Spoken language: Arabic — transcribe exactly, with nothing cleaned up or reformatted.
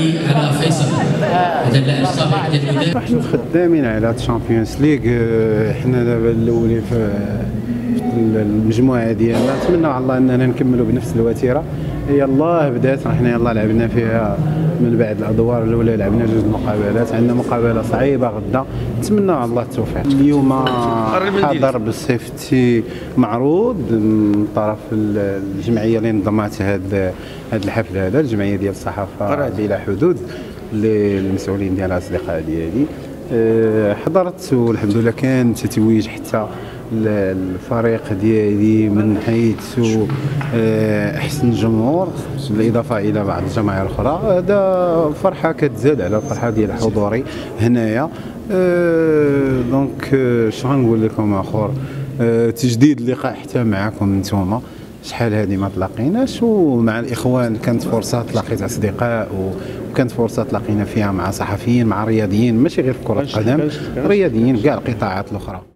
علي على فيصل هذا اللاعب السابق ديال الوداد. نحن خدامين على الشامبيونز ليغ، حنا دابا الاولين في المجموعه ديالنا، نتمنى على الله اننا نكملوا بنفس الوتيره. يلاه بدات حنا يلاه لعبنا فيها من بعد الادوار الاولى، لعبنا جوج المقابلات، عندنا مقابله صعيبه غدا، نتمنى على الله التوفيق. اليوم حضر بالسيفتي معروض من طرف الجمعيه اللي نظمت هذا هذا الحفل، هذا الجمعيه ديال الصحافه بلا حدود للمسؤولين ديال الاصدقاء ديالي. حضرت والحمد لله كان تتويج حتى الفريق ديالي من حيث احسن جمهور، بالاضافه الى بعض الجماهير الاخرى. هذا فرحه كتزاد على الفرحه ديال حضوري هنايا. دونك اش غنقول لكم اخر، تجديد اللقاء حتى معكم نتوما، شحال هذه ما تلاقيناش، ومع الاخوان كانت فرصه تلاقيت اصدقاء، وكانت فرصه تلاقينا فيها مع صحفيين، مع رياضيين، ماشي غير في كره القدم، رياضيين كاع القطاعات الاخرى.